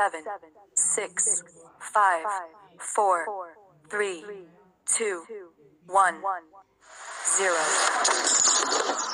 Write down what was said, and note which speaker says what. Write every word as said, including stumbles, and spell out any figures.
Speaker 1: seven, six, five, four, three, two, one, zero.